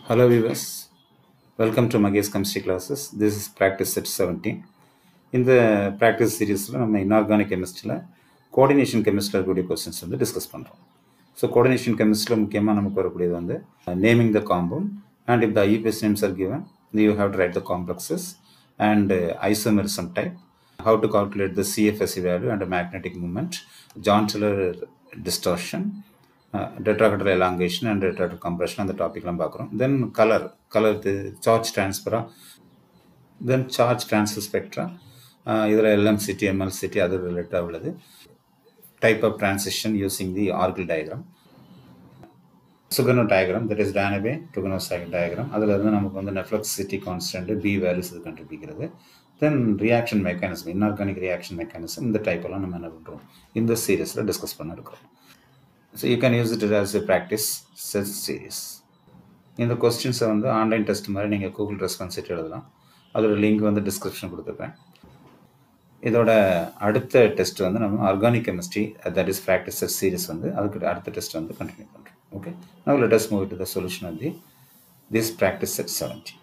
Hello viewers, welcome to Magesh Chemistry classes. This is practice set 17. In the practice series, we inorganic chemistry, coordination chemistry questions discuss. So coordination chemistry, naming the compound, and if the IUPAC names are given, you have to write the complexes and isomerism type, how to calculate the CFSE value and the magnetic moment, John-Taylor distortion, tetrahedral elongation and tetrahedral compression on the topic. Then color, the charge transfer, then charge transfer spectra, either LMCT, MLCT, other related type of transition using the Argel diagram. Sugano diagram, that is Danabe, Tugano diagram. Other than the Nefluxicity constant, B values is contributed. Then reaction mechanism, inorganic reaction mechanism, the type of in the series discuss. So you can use it as a practice set series. In the questions on the online test, you Google response link in the description. இதோட அடுத்த test நம்ம organic chemistry that is practice set series அதுக்கு அடுத்த test continue பண்றோம். Okay, now let us move to the solution of this practice set 17.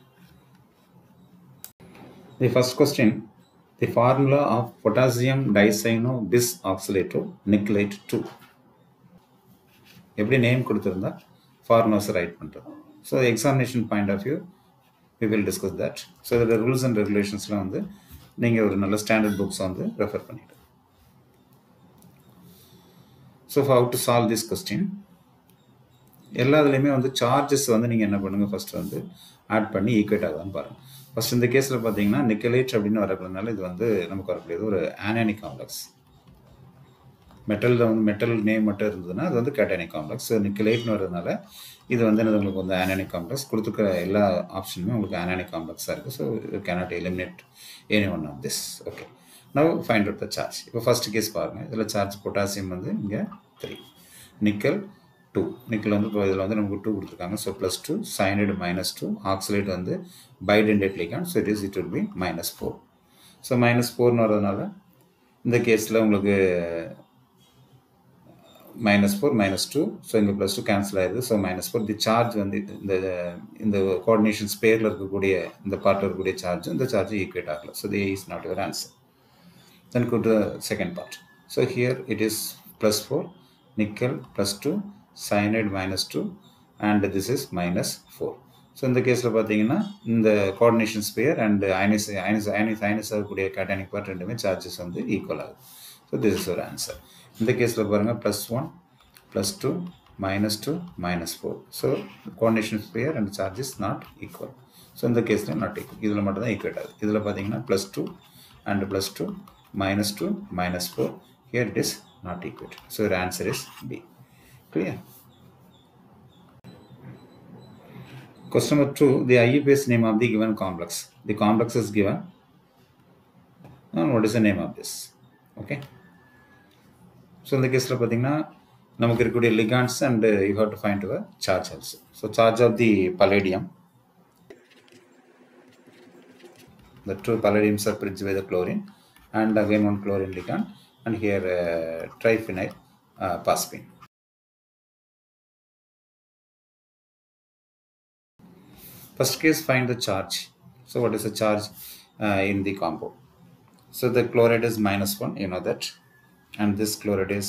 The first question, the formula of potassium dicyanobisoxalate nickelate 2. எப்படி name கொடுத்திருந்தா formulas write பண்றோம். So the examination point of view we will discuss that. So the rules and regulationsல நீங்கள் ஒரு நல்ல standard books refer பண்ணிவிடு. So how to solve this question, எல்லாத்துலேயுமே charges நீங்கள் என்ன பண்ணுங்கள், ஃபஸ்ட்டு ஆட் பண்ணி ஈக்குவேட் ஆகுதான்னு பாருங்கள். ஃபஸ்ட் இந்த கேஸில் பார்த்தீங்கன்னா நிக்கலேட் அப்படின்னு வரக்கூடியனால இது நமக்கு வரக்கூடியது ஒரு ஆனானிக் காம்ப்ளெக்ஸ். மெட்டல் நேம் மட்டும் இருந்ததுன்னா அது கேட்டானிக் காம்ப்ளெக்ஸ். ஸோ நிக்கலேட்னு வரதுனால இது உங்களுக்கு ஆனானிக் காம்ப்ளெக்ஸ் கொடுத்துருக்க எல்லா ஆப்ஷனுமே உங்களுக்கு ஆனானிக் காம்ப்ளெக்ஸாக இருக்குது. So you cannot eliminate any one of this. Okay, now find out the charge. இப்போ ஃபர்ஸ்ட் கேஸ் பாருங்கள், இதில் சார்ஜ் பொட்டாசியம் இங்கே 3, நிக்கல் 2. நிக்கல் இதில் நமக்கு 2 கொடுத்துருக்காங்க. So +2, cyanide -2, oxalate bidentate ligand. So it will be -4. So -4ன்னு வரதுனால இந்த கேஸில் உங்களுக்கு -4 -2, ஸோ இங்கே +2 கேன்சல் ஆயிடுது. ஸோ -4 தி சார்ஜ் இந்த கோஆர்டினேஷன் ஸ்பேரில் இருக்கக்கூடிய இந்த பார்ட்டில் இருக்கக்கூடிய சார்ஜ் இந்த சார்ஜ் ஈக்குவேட் ஆகலை. So the is not your answer. Then go to the second part. So here it is +4, nickel +2, cyanide -2 and this is -4. So இந்த கேஸில் பார்த்தீங்கன்னா இந்த கோஆர்டினேஷன் ஸ்பேர் அண்ட் அயனைஸ் ஆகக்கூடிய கேட்டானிக் பார்ட் ரெண்டுமே charges equal ஆகுது. So this is your answer. இந்த கேஸில் பாருங்கள் +1, +2, -2, -4. So coordination sphere and charges not equal. So இந்த கேஸில் நாட் ஈக்குவல். இதில் மட்டும் தான் ஈக்குவேட் ஆகுது. இதில் பார்த்தீங்கன்னா +2 and +2, -2, -4. Here it is not equal. So your answer is B. Clear? Question number 2, the IUPAC name of the given complex. The complex is given. And what is the name of this? Okay. So in the case of நமக்கு இருக்கக்கூடிய ligands and you have to find the charge also. So charge of the palladium. The two palladiums are bridged by the chlorine and again one chlorine ligand and here triphenyl phosphine. First case, find the charge. So what is the charge in the compound? So the chloride is -1, you know that, and this chloride is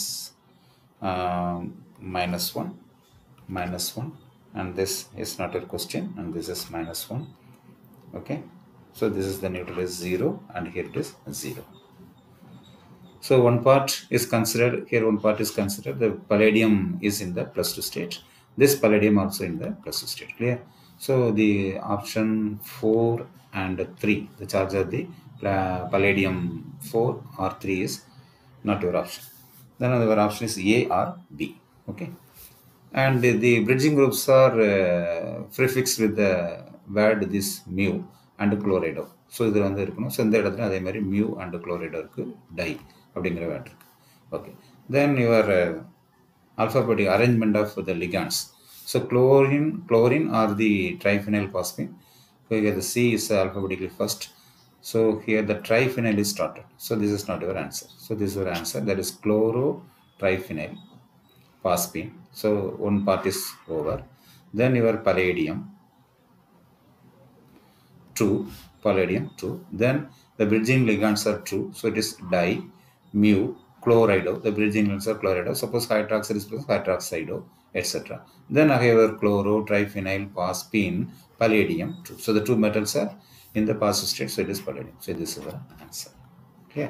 -1, and this is not a question, and this is -1. Okay, so this is the neutral is 0 and here it is 0. So one part is considered here, one part is considered the palladium is in the +2 state, this palladium also in the +2 state. Clear? So the option 4 and 3, the charge of the palladium 4 or 3 is not your option. Then another option is A or B. Okay, and the bridging groups are prefixed with the word this mu and chlorido. So இது இருக்கணும். So இந்த இடத்துல அதே மாதிரி mu and chlorido இருக்கு, di அப்படிங்கிற word இருக்கு. Okay, then your alphabetic arrangement of the ligands. So chlorine or the triphenyl phosphine. So here the C is alphabetically first. So here the triphenyl is started. So this is not your answer. So this is your answer. That is chlorotriphenyl phosphine. So one part is over. Then your palladium. true, palladium true. Then the bridging ligands are true, so it is di, mu, chlorido. The bridging ligands are chlorido. Suppose hydroxide is plus hydroxido, etc. Then I have chloro, triphenyl, phosphine, palladium true. So the two metals are in the positive state, so it is palladium. So this is the answer. Okay.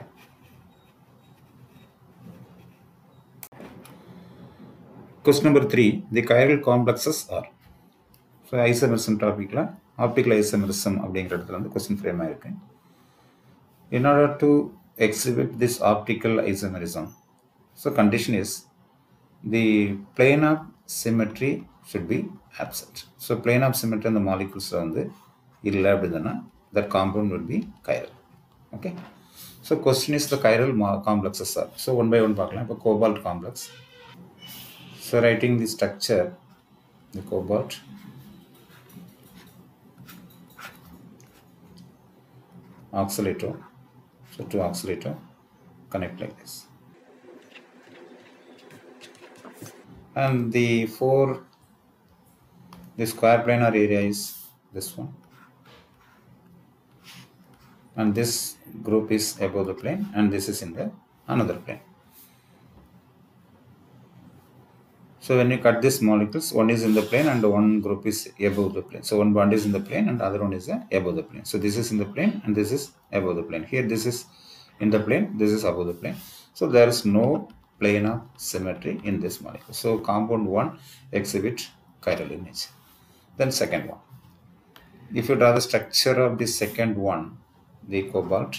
Question number 3. The chiral complexes are. So isomerism topic la optical isomerism அப்படிங்கிற இடத்துல வந்து question frame ஆயிருக்கு. In order to exhibit this optical isomerism, so condition is the plane of symmetry should be absent. So plane of symmetry on the molecules வந்து இல்லை அப்படின்னா that compound will be chiral. Okay. So question is the chiral complexes are. So one by one பார்க்கலாம். இப்போ cobalt complex. So writing the structure, the cobalt, oxalato, so two oxalato connect like this, and the square planar area is this one, and this group is above the plane and this is in the another plane. So when you cut these molecules, one is in the plane and one group is above the plane. So one bond is in the plane and the other one is above the plane. So this is in the plane and this is above the plane. Here this is in the plane, this is above the plane. So there is no plane of symmetry in this molecule. So compound 1 exhibit chiral image. Then second one. If you draw the structure of the second one, the cobalt,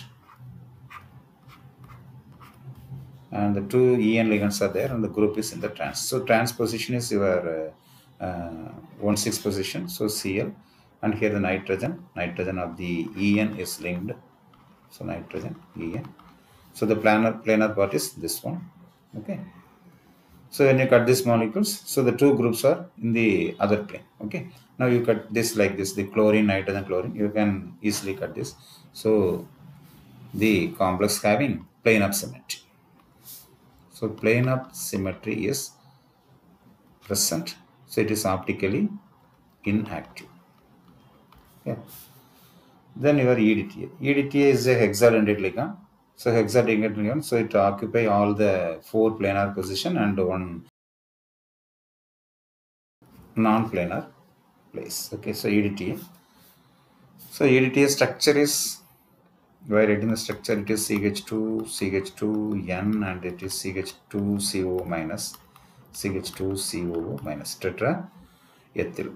and the two En ligands are there and the group is in the trans. So trans position is your 1,6 position, so Cl, and here the nitrogen of the En is linked, so nitrogen En. So the planar part is this one. Okay. So when you cut these molecules, so the two groups are in the other plane. Okay. Now you cut this like this, the chlorine, nitrogen, chlorine, you can easily cut this. So the complex having plane of symmetry. So plane of symmetry is present. So it is optically inactive. Okay. Then your EDTA. EDTA is a hexadentate ligand. So hexadentate ligand, so it occupy all the 4 planar position and one non-planar place. Okay, so EDTA. So EDTA structure is, by writing the structure, it is CH2N and it is CH2CO minus, CH2COO minus, tetraethyl.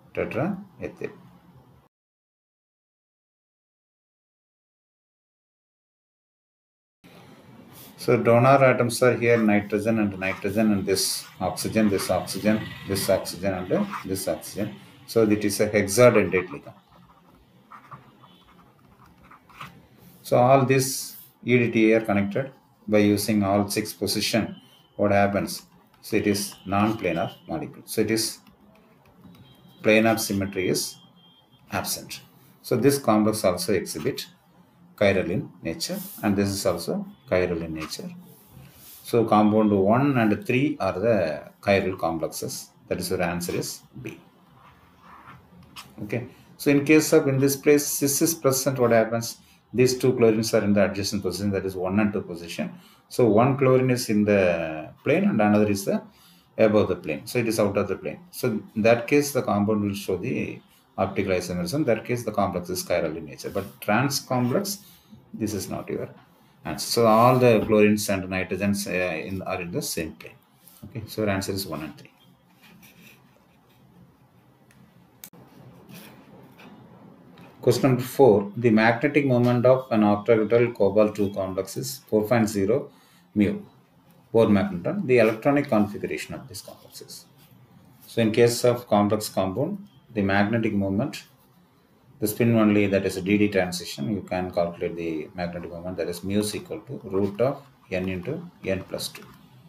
So donor atoms are here, nitrogen and this oxygen, this oxygen, this oxygen and this oxygen. So it is a hexadentate ligand. So all these EDTA are connected by using all 6 position. What happens? So it is non-planar molecule. So it is plane of symmetry is absent. So this complex also exhibit chiral in nature and this is also chiral in nature. So compound 1 and 3 are the chiral complexes. That is your answer is B. Okay. So in case of in this place cis is present, what happens? These two chlorines are in the adjacent position, that is 1 and 2 position. So one chlorine is in the plane and another is the above the plane. So it is out of the plane. So in that case the compound will show the optical isomerism. In that case the complex is chiral in nature. But trans complex, this is not your answer. So all the chlorines and nitrogens are in the same plane. Okay. So your answer is 1 and 3. Question number 4. The magnetic moment of an octagonal cobalt-2 complex is 4.0 mu. Bohr magneton. The electronic configuration of these complexes. So in case of complex compound, the magnetic moment, the spin only, that is a dd transition, you can calculate the magnetic moment, that is mu is equal to root of n into n plus 2.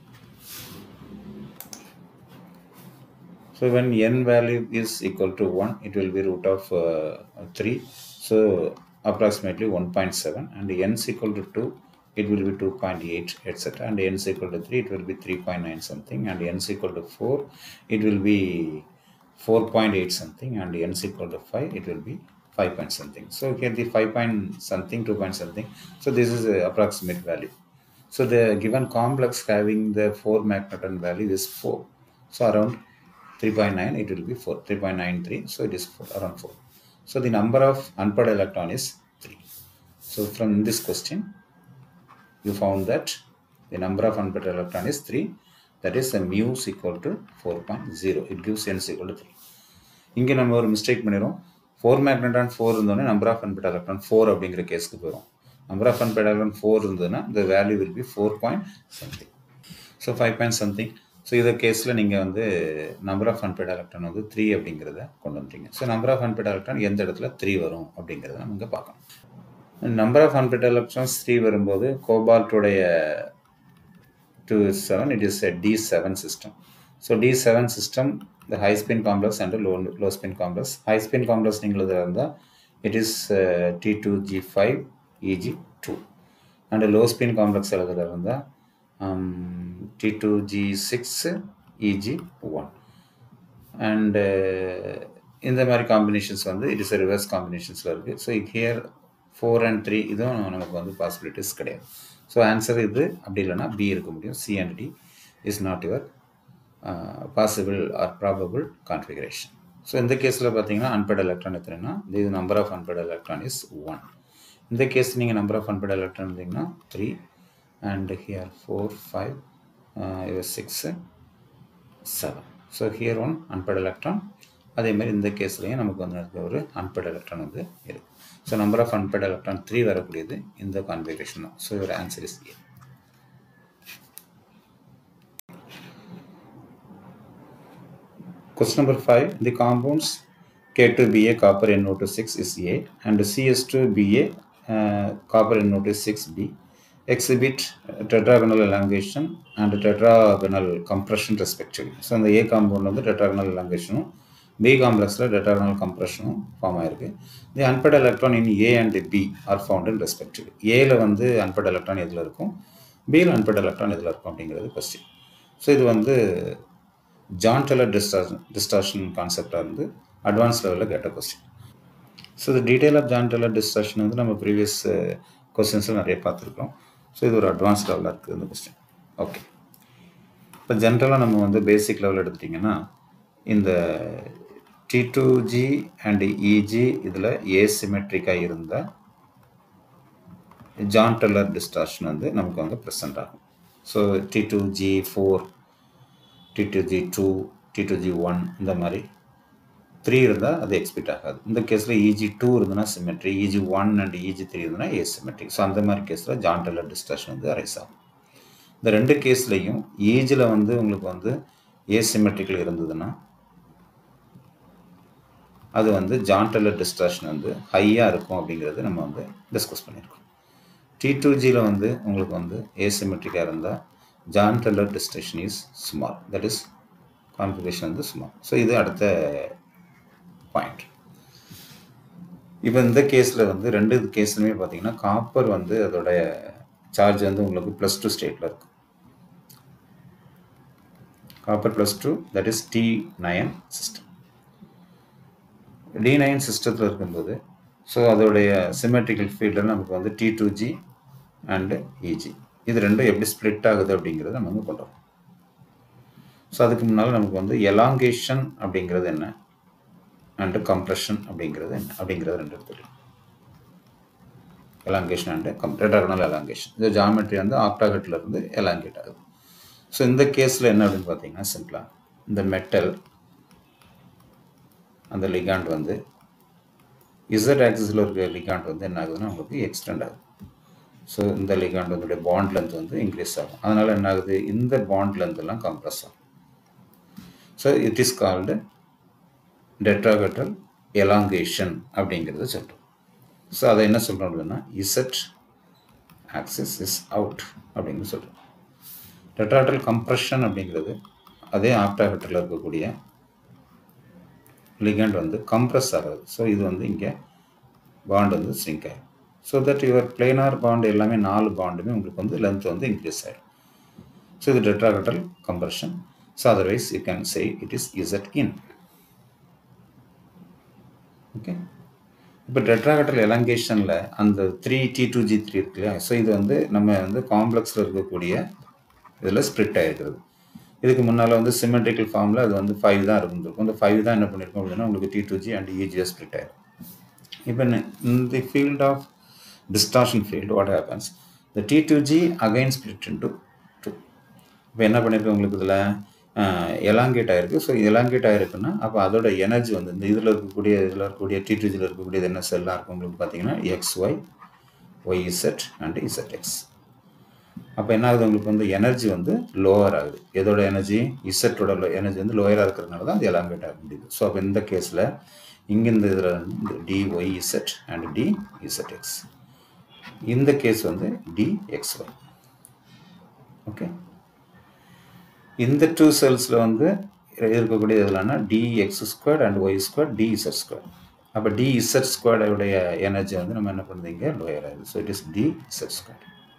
So when n value is equal to 1, it will be root of 3. So approximately 1.7, and n is equal to 2, it will be 2.8, etc. And n is equal to 3, it will be 3.9 something, and n is equal to 4, it will be 4.8 something, and n is equal to 5, it will be 5 point something. So here the 5 point something, 2 point something. So this is the approximate value. So the given complex having the 4 magneton value is 4. So around 3.9 it will be 4, 3.93. So it is 4, around 4. So the number of unpaired electron is 3. So from this question you found that the number of unpaired electron is 3. That is the mu is equal to 4.0. It gives n is equal to 3. இங்கே நம்ம ஒரு mistake பண்ணிடும். 4 magneton 4 இருந்தோடனே number of unpaired electron 4 அப்படிங்கிற கேஸ்க்கு போயிடும். Number of unpaired electron 4 இருந்ததுன்னா the value will be 4 point something. So 5 point something. So இந்த கேஸில் நீங்கள் வந்து நம்பர் ஆஃப் அன்பேர்ட் எலக்ட்ரான் வந்து 3 அப்படிங்கிறத கொண்டு வந்துட்டீங்க. So number of unpaired electron எந்த இடத்துல 3 வரும் அப்படிங்கிறத நம்ம இங்கே பார்க்கணும். நம்பர் ஆஃப் அன்பேர்ட் எலக்ட்ரான்ஸ் 3 வரும்போது கோபால்ட்டுடைய 2 is 7, it is a D7 system. So D7 system, the high spin complex and the low spin complex. High spin complex it is T2G5 Eg2 and the low spin complex T2G6 Eg1 and in the many combinations it is a reverse combinations. So here 4 and 3 is possibilities. So answer is B. C and D is not your possible or probable configuration. So in the case unpaired electron the number of unpaired electron is 1. In the case number of unpaired electron 3 and here 4, 5, 6, 7. So here one unpaired electron. In the case unpaired electron. So number of unpaired electron 3 in the configuration. So your answer is A. Question number 5. The compounds K2Ba copper NO2 6 is A and CS2Ba copper NO2 6B exhibit tetragonal elongation and tetragonal compression respectively. So the A compound the tetragonal elongation, B complex tetragonal compression form ஆயிருக்கு. The unpaired electron in A and B are found in respectively. A ல வந்து unpaired electron எதுல இருக்கும், B ல unpaired electron எதுல இருக்கும் அப்படிங்கிறது question. So இது வந்து John Teller distortion concept இருந்து advanced level கேட்ட question. So the detail of John Teller distortion வந்து நம்ம previous questions நிறைய பார்த்துருக்கோம். ஸோ இது ஒரு அட்வான்ஸ் லெவலில் இருக்குது இந்த கொஸ்டின். ஓகே, இப்போ ஜென்ரலாக நம்ம வந்து பேசிக் லெவல் எடுத்துட்டிங்கன்னா இந்த T2G அண்ட் EG இதில் ஏசிமெட்ரிக்காக இருந்த ஜான் டெல்லர் டிஸ்டார்ஷன் வந்து நமக்கு வந்து ப்ரெசென்ட் ஆகும். ஸோ T2G4, T2G2, T2G1 இந்த மாதிரி 3 இருந்தால் அது எக்ஸ்பெக்ட் ஆகாது. இந்த கேஸில் EG2 இருந்ததுன்னா சிமெட்ரி, EG1 அண்ட் EG3 இருந்ததுன்னா ஏசிமெட்ரிக். ஸோ அந்த மாதிரி கேஸில் ஜான் டெல்லர் டிஸ்டார்ஷன் வந்து அரைஸ் ஆகும். இந்த ரெண்டு கேஸ்லையும் EGயில் வந்து உங்களுக்கு வந்து ஏசிமெட்ரிக்கில் இருந்ததுன்னா அது வந்து ஜான் டெல்லர் டிஸ்டார்ஷன் வந்து ஹையாக இருக்கும் அப்படிங்கிறது நம்ம வந்து டிஸ்கஸ் பண்ணியிருக்கோம். T2Gயில் வந்து உங்களுக்கு வந்து ஏசிமெட்ரிக்காக இருந்தால் Jahn Teller distortion is small, that is configuration வந்து ஸ்மால். ஸோ இது அடுத்த பாயிண்ட். இப்போ இந்த கேஸில் வந்து ரெண்டு கேஸ்லுமே பார்த்தீங்கன்னா காப்பர் வந்து அதோடைய சார்ஜ் வந்து உங்களுக்கு +2 ஸ்டேட்டில் இருக்கும். Copper +2, that is D9 system. D9 சிஸ்டத்தில் இருக்கும்போது ஸோ அதோடைய சிமெட்ரிக்கல் ஃபீல்டில் நமக்கு வந்து T2G அண்டு EG இது ரெண்டும் எப்படி ஸ்ப்ளிட் ஆகுது அப்படிங்கிறத நம்ம வந்து பண்ணுறோம். ஸோ அதுக்கு முன்னால் நமக்கு வந்து எலாங்கேஷன் அப்படிங்கிறது என்ன அண்டு கம்ப்ரெஷன் அப்படிங்கிறது என்ன அப்படிங்கிறது ரெண்டு எடுத்துக்கலாம். எலாங்கேஷன் அண்டு டெட்ராகனல் எலாங்கேஷன், இந்த ஜாமெட்ரி வந்து ஆக்டாகட்டில் இருந்து எலாங்கேட் ஆகுது. ஸோ இந்த கேஸில் என்ன அப்படின்னு பார்த்தீங்கன்னா சிம்பிளாக இந்த மெட்டல் அந்த லிகாண்ட் வந்து இசட் ஆக்சிஸில் இருக்க லிகாண்ட் வந்து என்ன ஆகுதுன்னா உங்களுக்கு எக்ஸ்டெண்ட் ஆகுது. ஸோ இந்த லிகாண்ட் வந்து பாண்ட் லென்த் வந்து இன்க்ரீஸ் ஆகும். அதனால் என்ன ஆகுது, இந்த பாண்ட் லென்த் எல்லாம் கம்ப்ரெஸ் ஆகும். So it is called tetragonal elongation அப்படிங்கிறது சொல்கிறோம். ஸோ அதை என்ன சொல்கிறோம் அப்படின்னா இசட் ஆக்சிஸ் இஸ் அவுட் அப்படின்னு சொல்கிறோம். டெட்ராகனல் கம்ப்ரெஷன் அப்படிங்கிறது அதே ஆக்டாகட்டில் இருக்கக்கூடிய லிகண்ட் வந்து கம்ப்ரெஸ் ஆகிறது. ஸோ இது வந்து இங்கே பாண்ட் வந்து ஸ்ரிங்க் ஆகும். So that your planar bond எல்லாமே 4 பாண்டுமே உங்களுக்கு வந்து லென்த் வந்து இன்க்ரீஸ் ஆகிடும். ஸோ இது tetragonal compression. So otherwise you can say it is Z in. Okay, இப்போ டெட்ராஹெட்ரல் எலாங்கேஷனில் அந்த 3T2G3 இருக்கு இல்லையா? ஸோ இது வந்து நம்ம வந்து காம்ப்ளெக்ஸில் இருக்கக்கூடிய இதில் ஸ்ப்ளிட் ஆகிருக்கிறது. இதுக்கு முன்னால் வந்து சிமெட்ரிக்கல் ஃபார்மில் அது வந்து 5 தான் இருந்திருக்கும். இந்த 5 தான் என்ன பண்ணியிருக்கோம் அப்படின்னா உங்களுக்கு T2G அண்ட் EGS ஸ்ப்ளிட் ஆகிடும். இப்போ in the field of distortion field, what happens? The T2G again split into 2. இப்போ என்ன பண்ணியிருக்கோம் உங்களுக்கு இதில் எலாங்கேட் ஆகிருக்கு. ஸோ எலாங்கேட் ஆகிருக்குன்னா அப்போ அதோட எனர்ஜி வந்து இந்த இதில் இருக்கக்கூடிய T2Gயில் இருக்கக்கூடியது என்ன செல்லாக இருக்கும் உங்களுக்கு பார்த்தீங்கன்னா XY, YZ அண்ட் ZX. அப்போ என்ன ஆகுது உங்களுக்கு வந்து எனர்ஜி வந்து லோவர் ஆகுது. எதோட எனர்ஜி? இசட்டோட எனர்ஜி வந்து லோயராக இருக்கிறதுனால தான் அது எலாங்கேட் ஆக முடியுது. ஸோ அப்போ இந்த கேஸில் இங்கே இந்த இதில் வந்து DYZ அண்ட் DZX. இந்த கேஸ் வந்து DXY. ஓகே, இந்த 2 செல்ஸில் வந்து இருக்கக்கூடிய இதெல்லாம் DX² அண்ட் Y² DZ². அப்போ DZ² உடைய எனர்ஜி வந்து நம்ம என்ன பண்ணுறீங்க லோயர் ஆகுது. So it is DZ².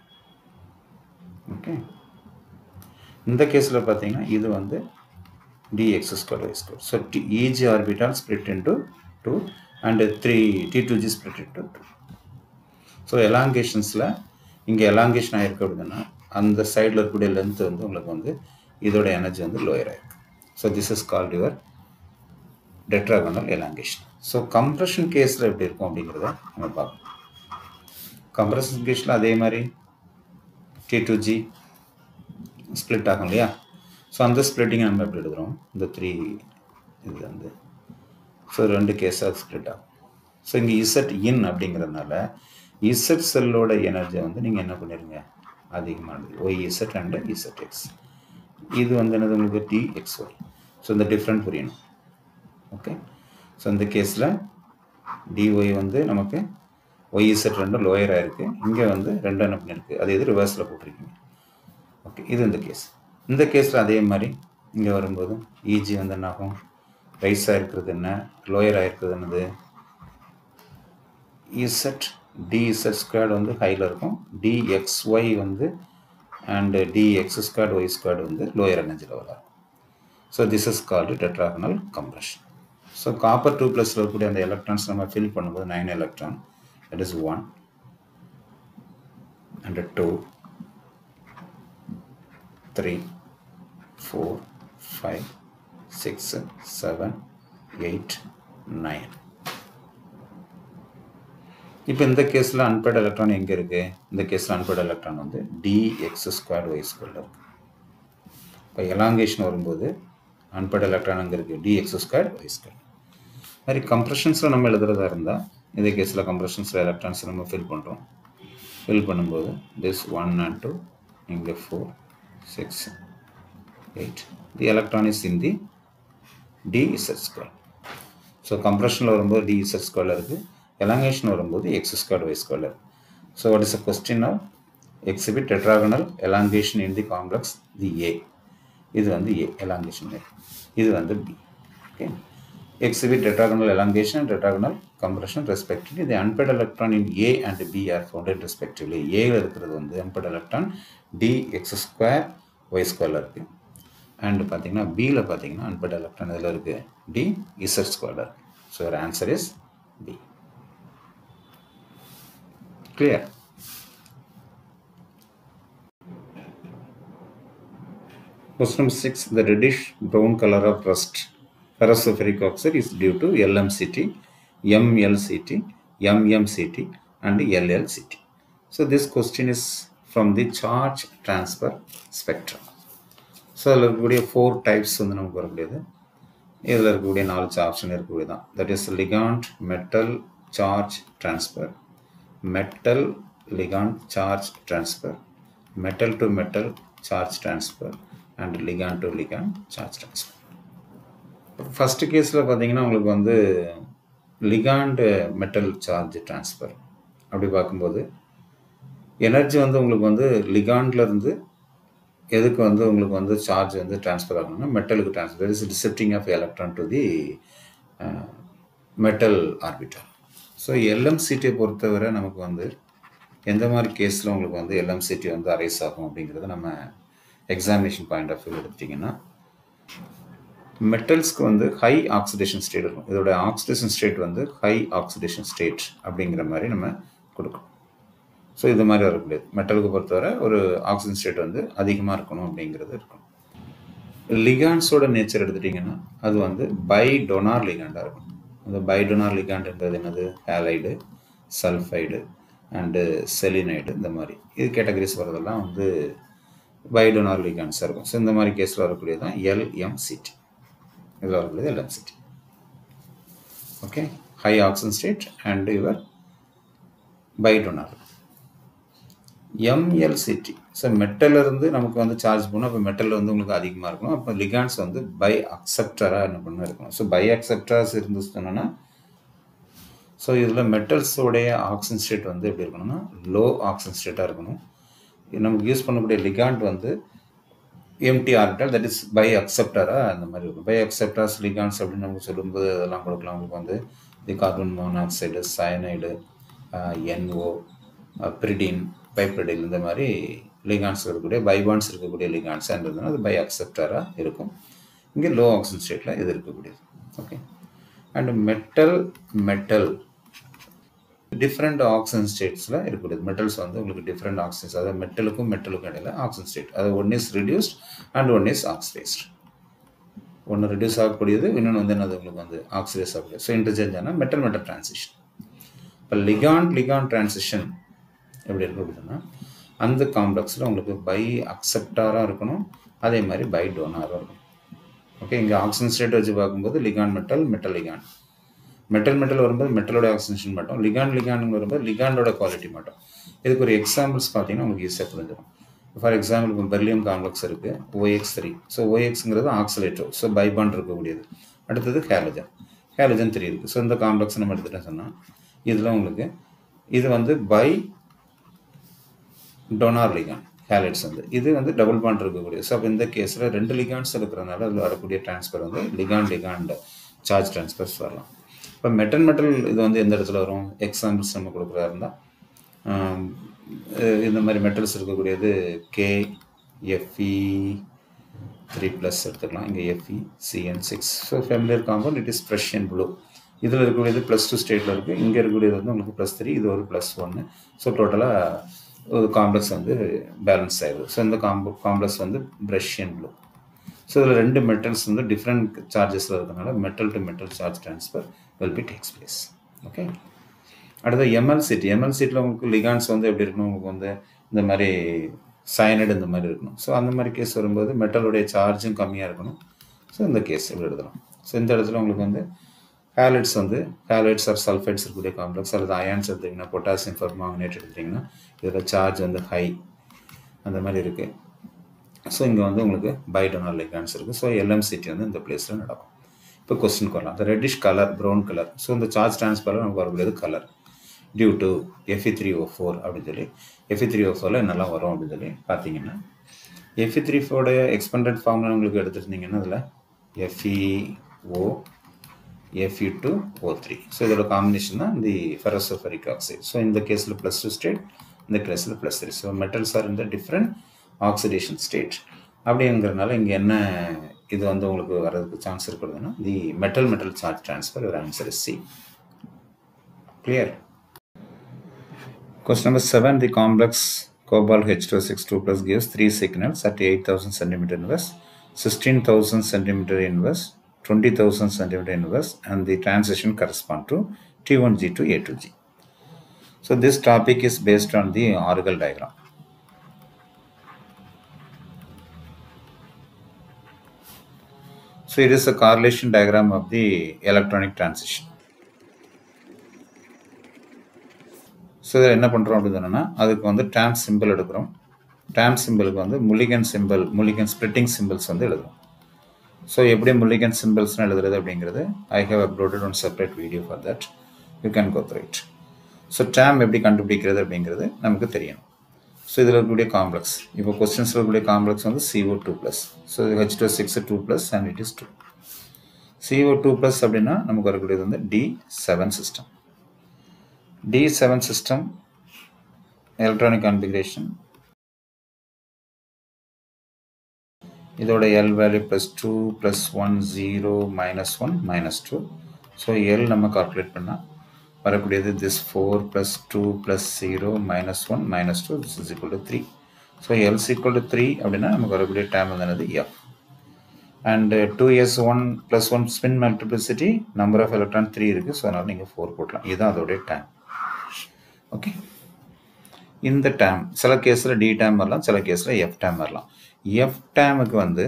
Okay, இந்த கேஸில் பார்த்தீங்கன்னா இது வந்து DX² Y². So EG orbital split into 2 and 3 T2G split into 2. So எலாங்கேஷன்ஸில் இங்கே எலாங்கேஷன் ஆகிருக்கு அப்படின்னா அந்த சைடில் இருக்கக்கூடிய லென்த் வந்து உங்களுக்கு வந்து இதோட எனர்ஜி வந்து லோயர் ஆகிருக்கு. So this is called your tetragonal elongation. So compression கேஸில் எப்படி இருக்கும் அப்படிங்கிறத நம்ம பார்ப்போம். கம்ப்ரெஷன் கேஸில் அதே மாதிரி T2G ஸ்ப்ளிட் ஆகும் இல்லையா? ஸோ அந்த ஸ்ப்ளிட்டிங்கை நம்ம எப்படி எடுக்கிறோம்? இந்த 3 இது வந்து ஸோ 2 கேஸாக ஸ்ப்ளிட் ஆகும். ஸோ இங்கே இசட் இன் அப்படிங்கிறதுனால இசட் செல்லோட எனர்ஜி வந்து நீங்கள் என்ன பண்ணிடுங்க அதிகமானது YZ அண்ட் ZX. இது வந்து என்னது உங்களுக்கு DXY. ஸோ இந்த டிஃப்ரெண்ட் புரியணும். ஓகே, ஸோ இந்த கேஸில் DY வந்து நமக்கு YZ ரெண்டும் லோயராக இருக்குது. இங்கே வந்து ரெண்டும் என்ன பண்ணியிருக்கு அது இது ரிவர்ஸில் போட்டிருக்கீங்க. ஓகே, இது இந்த கேஸ். இந்த கேஸில் அதே மாதிரி இங்கே வரும்போது EG வந்து என்ன ஆகும்? ரைஸாக இருக்கிறது என்ன, லோயராக இருக்கிறது என்னது Z. DZ² வந்து ஹையில் இருக்கும். DXY வந்து அண்ட் DX² Y² வந்து லோயர் எனர்ஜி லெவலாக இருக்கும். So this is called tetragonal compression. So copper 2+ இருக்கக்கூடிய அந்த எலக்ட்ரான்ஸ் நம்ம ஃபில் பண்ணும்போது 9 எலக்ட்ரான், that is 1 and 2, 3, 4, 5, 6, 7, 8, 9. இப்போ இந்த கேஸில் அன்பேட் எலக்ட்ரான் எங்கே இருக்குது? இந்த கேஸில் அன்பேட் எலக்ட்ரான் வந்து DX² Y² இருக்குது. இப்போ எலாங்கேஷன் வரும்போது அன்பேட் எலக்ட்ரான் அங்கே இருக்குது DX² Y². மாதிரி கம்ப்ரெஷன்ஸில் நம்ம எழுதுறதா இருந்தால் இந்த கேஸில் கம்ப்ரெஷன்ஸில் எலக்ட்ரான்ஸ் நம்ம ஃபில் பண்ணுறோம். ஃபில் பண்ணும்போது this 1 and 2, இங்கே 4, 6, 8. The electron is in the DZ². So கம்ப்ரெஷனில் வரும்போது DZ² இருக்குது. elongation வரும்போது x² y². So what is the question now? Exhibit tetragonal elongation in the complex the A. இது வந்து A elongation, இது வந்து B. Okay. Exhibit tetragonal elongation and tetragonal compression respectively. The unpaired electron in A and B are founded respectively. A இருக்கிறது வந்து unpaired electron dx² y² இருக்கு. And பார்த்தீங்கன்னா B ல பார்த்தீங்கன்னா unpaired electron இதில் இருக்கு dz² இருக்கு. So your answer is B. Clear? Question number 6. The reddish brown color of rust ferrous ferric oxide is due to LMCT, MLCT, MMCT and LLCT. So this question is from the charge transfer spectrum. So there are 4 types. There are 4 options. That is ligand, metal, charge transfer, metal, ligand, charge transfer, metal to metal charge transfer and ligand to ligand charge transfer. First case la pathina ungalku vandu ligand metal charge transfer அப்படி பார்க்கும்போது energy வந்து உங்களுக்கு வந்து லிகாண்ட்ல இருந்து எதுக்கு வந்து உங்களுக்கு வந்து சார்ஜ் வந்து ட்ரான்ஸ்ஃபர் ஆகணும்னா மெட்டலுக்கு transfer is shifting of electron to the metal orbital. So எல்எம்சிடியை பொறுத்தவரை நமக்கு வந்து எந்த மாதிரி கேஸில் உங்களுக்கு வந்து எல்எம்சிடி வந்து அரைஸ் ஆகும் அப்படிங்கிறத நம்ம எக்ஸாமினேஷன் பாயிண்ட் ஆஃப் வியூ எடுத்திங்கன்னா மெட்டல்ஸ்க்கு வந்து ஹை ஆக்சிடேஷன் ஸ்டேட் இருக்கும். இதோட ஆக்சிடேஷன் ஸ்டேட் வந்து ஹை ஆக்சிடேஷன் ஸ்டேட் அப்படிங்கிற மாதிரி நம்ம கொடுக்கணும். ஸோ இது மாதிரி வரக்கூடியது மெட்டலுக்கு பொறுத்தவரை ஒரு ஆக்சிஜன் ஸ்டேட் வந்து அதிகமாக இருக்கணும் அப்படிங்கிறது இருக்கும். லிகாண்ட்ஸோட நேச்சர் எடுத்துட்டிங்கன்னா அது வந்து பைடோனார் லிகாண்டாக இருக்கும். அந்த பைடோனார் லிகாண்ட்ன்றது என்னது? ஹேலைடு, சல்ஃபைடு அண்டு செலினைடு, இந்த மாதிரி இது கேட்டகரிஸ் வரதெல்லாம் வந்து பைடோனார் லிகாண்ட்ஸாக இருக்கும். ஸோ இந்த மாதிரி கேஸில் வரக்கூடியது தான் LMCT. இதில் வரக்கூடியது LMCT. Okay, high oxygen state and your pi donor. MLCT. So மெட்டலிருந்து நமக்கு வந்து சார்ஜ் பண்ணணும். அப்போ மெட்டல் வந்து உங்களுக்கு அதிகமாக இருக்கணும். அப்போ லிகாண்ட்ஸ் வந்து பை அக்செப்டராக என்ன பண்ண இருக்கணும். ஸோ பை அக்செப்டர்ஸ் இருந்து சொன்னோன்னா, ஸோ இதில் மெட்டல்ஸோடைய ஆக்சிஜன் ஸ்டேட் வந்து எப்படி இருக்கணும்னா லோ ஆக்சிஜன் ஸ்டேட்டாக இருக்கணும். நமக்கு யூஸ் பண்ணக்கூடிய லிகாண்ட் வந்து empty orbital, that is pi அக்செப்டராக அந்த மாதிரி இருக்கும். பை அக்செப்டர்ஸ் லிகாண்ட்ஸ் அப்படின்னு நமக்கு சொல்லும்போது அதெல்லாம் கொடுக்கலாம். உங்களுக்கு வந்து the carbon monoxide, cyanide, NO, pyridine, bipyridyl, இந்த மாதிரி லிகாண்ட்ஸ் இருக்கக்கூடிய பைபாண்ட்ஸ் இருக்கக்கூடிய லிகாண்ட்ஸ் இருந்ததுன்னா அது பை அக்செப்டராக இருக்கும். இங்கே லோ ஆக்சிஜன் ஸ்டேட்டில் இது இருக்கக்கூடியது. Okay, and metal different oxygen ஸ்டேட்ஸில் இருக்கக்கூடியது. மெட்டல்ஸ் வந்து உங்களுக்கு டிஃப்ரெண்ட் ஆக்சிஜன்ஸ், அதாவது மெட்டலுக்கும் இடையில ஆக்சிஜன் ஸ்டேட், அது one is reduced and one is oxidised. ஒன்று ரிடியூஸ் ஆகக்கூடியது, இன்னொன்று வந்து என்னது உங்களுக்கு வந்து ஆக்சிடைஸ் ஆகக்கூடியது. ஸோ இன்டர்சேஞ்ச் ஆனால் மெட்டல் டிரான்சிஷன். இப்போ லிகாண்ட் டிரான்சிஷன் எப்படி இருக்கும் அப்படின்னா, அந்த காம்ப்ளெக்ஸில் உங்களுக்கு பை அக்செப்டாராக இருக்கணும், அதே மாதிரி பை டோனாராக இருக்கும். ஓகே, இங்கே ஆக்சிஜன் ஸ்டேட் வச்சு பார்க்கும்போது லிகாண்ட் மெட்டல் லிகாண்ட், மெட்டல் வரும்போது மெட்டலோட ஆக்சிஜன் மட்டும், லிகாண்ட் வரும்போது லிகாண்டோட குவாலிட்டி மட்டும். இதுக்கு ஒரு எக்ஸாம்பிள்ஸ் பார்த்தீங்கன்னா உங்களுக்கு ஈஸியாக புரிஞ்சிடும். ஃபார் எக்ஸாம்பிள் இப்போ பெர்லியம் காம்ப்ளெக்ஸ் இருக்குது, OX3. ஸோ OXங்கிறது ஆக்சிலேட்டர், ஸோ பைபாண்ட் இருக்கக்கூடியது. அடுத்தது ஹேலஜன் 3 இருக்குது. ஸோ இந்த காம்ப்ளெக்ஸ் நம்ம எடுத்துகிட்டேன்னு சொன்னால் இதில் உங்களுக்கு இது வந்து பை டோனார் லிகாண்ட், ஹேலைட்ஸ் வந்து இது வந்து டபுள் பாண்ட் இருக்கக்கூடிய. ஸோ அப்போ இந்த கேஸில் 2 லிகாண்ட்ஸ் இருக்கிறதுனால அதில் வரக்கூடிய டிரான்ஸ்ஃபர் வந்து லிகாண்ட் சார்ஜ் டிரான்ஸ்ஃபர்ஸ் வரலாம். இப்போ மெட்டல் இது வந்து எந்த இடத்துல வரும்? எக்ஸாம்பிள்ஸ் நம்ம கொடுக்குறதா இருந்தால் இந்த மாதிரி மெட்டல்ஸ் இருக்கக்கூடியது KFe3+ எடுத்துக்கலாம். இங்கே FeCN6. So familiar compound, it is Prussian blue. இதில் இருக்கக்கூடியது +2 ஸ்டேட்டில் இருக்குது. இங்கே இருக்கக்கூடியது வந்து உங்களுக்கு +3, இது ஒரு +1. ஸோ டோட்டலாக ஒரு காம்ப்ளெக்ஸ் வந்து பேலன்ஸ் ஆகிடுது. ஸோ இந்த காம்ப்ளெக்ஸ் வந்து ப்ரஷியன் ப்ளூ. ஸோ இதில் 2 மெட்டல்ஸ் வந்து டிஃப்ரெண்ட் சார்ஜஸில் இருக்கிறதுனால metal to metal charge transfer will be takes place. Okay, அடுத்து MLCT உங்களுக்கு லிகாண்ட்ஸ் வந்து எப்படி இருக்கணும்? உங்களுக்கு வந்து இந்த மாதிரி சயனைடு இந்த மாதிரி இருக்கணும். ஸோ அந்த மாதிரி கேஸ் வரும்போது மெட்டலுடைய சார்ஜும் கம்மியாக இருக்கணும். ஸோ இந்த கேஸ் எப்படி எழுதலாம்? ஸோ இந்த இடத்துல உங்களுக்கு வந்து ஹேலைட்ஸ் ஆர் சல்ஃபைட்ஸ் இருக்கக்கூடிய காம்ப்ளெக்ஸ், அல்லது அயான்ஸ் எடுத்திங்கன்னா பொட்டாசியம் பெர்மாங்கனேட் எடுத்திங்கன்னா இதில் சார்ஜ் வந்து ஹை அந்த மாதிரி இருக்குது. ஸோ இங்கே வந்து உங்களுக்கு பைடோனார் லிகாண்ட்ஸ் இருக்குது. ஸோ LMCT வந்து இந்த பிளேஸில் நடக்கும். இப்போ கொஸ்டின் வரலாம். இந்த reddish colour, brown colour, so இந்த சார்ஜ் டிரான்ஸ்ஃபரில் நமக்கு வரக்கூடியது கலர் டியூ டு Fe3O4 அப்படின்னு சொல்லி. Fe3O4ல் என்னெல்லாம் வரும் அப்படின்னு சொல்லி பார்த்தீங்கன்னா, Fe3O4 எக்ஸ்பெண்டட் ஃபார்மில் உங்களுக்கு எடுத்துருந்தீங்கன்னா அதில் FeO, Fe2O3. ஸோ இதோட காம்பினேஷன் தான் இந்த ஃபெரசோஃபெரிக் ஆக்சைடு. ஸோ இந்த கேஸில் +2 ஸ்டேட், இந்த கேஸில் +3. ஸோ மெட்டல்ஸ் ஆர் இந்த டிஃப்ரெண்ட் ஆக்சிடேஷன் ஸ்டேட். அப்படிங்கிறதுனால இங்கே என்ன இது வந்து உங்களுக்கு வர்றதுக்கு சான்ஸ் இருக்கிறதுனா the metal charge transfer. your answer is C. Clear? Question number 7. The complex cobalt H262+ gives 3 signals at 8,000 cm inverse, 16,000 cm inverse, 20,000 cm inverse, and the transition correspond to T1G to A2G. So this topic is based on the Orgel diagram. So it is a correlation diagram of the electronic transition. So இதில் என்ன பண்ணுறோம் அப்படின்னு சொன்னோன்னா, அதுக்கு வந்து டேம்ப் symbol எடுக்கிறோம். டேம்ப் சிம்பிளுக்கு வந்து முல்லிகன் ஸ்ப்ளிட்டிங் சிம்பிள்ஸ் வந்து எழுதுறோம். ஸோ எப்படி முல்லிகன் சிம்பிள்ஸ்னு எழுதுறது அப்படிங்கிறது I have uploaded one separate video for that, you can go through it. So term எப்படி கண்டுபிடிக்கிறது அப்படிங்கிறது நமக்கு தெரியணும். ஸோ இதில் இருக்கக்கூடிய காம்ப்ளெக்ஸ், இப்போ கொஸ்டின்ஸில் இருக்கக்கூடிய காம்ப்ளெக்ஸ் வந்து CO2+. So H262 2+ and it is 2. CO2+ அப்படின்னா நமக்கு வரக்கூடியது வந்து D7 system. D7 system electronic configuration. இதோட L வேல்யூ +2 +1 0 -1 -2. ஸோ L நம்ம கால்குலேட் பண்ணால் வரக்கூடியது this 4 +2 +0 -1 -2 this is equal to 3. So L is equal to 3 அப்படின்னா நமக்கு வரக்கூடிய டைம் வந்து F. And 2s1 + 1 spin multiplicity number of electron 3 இருக்கு. ஸோ அதனால் நீங்கள் 4 போடலாம். இதுதான் அதோடைய டைம். ஓகே, இந்த டைம் சில கேஸில் டி டைம் வரலாம், சில கேஸில் எஃப் டைம் வரலாம். எஃப் டைமுக்கு வந்து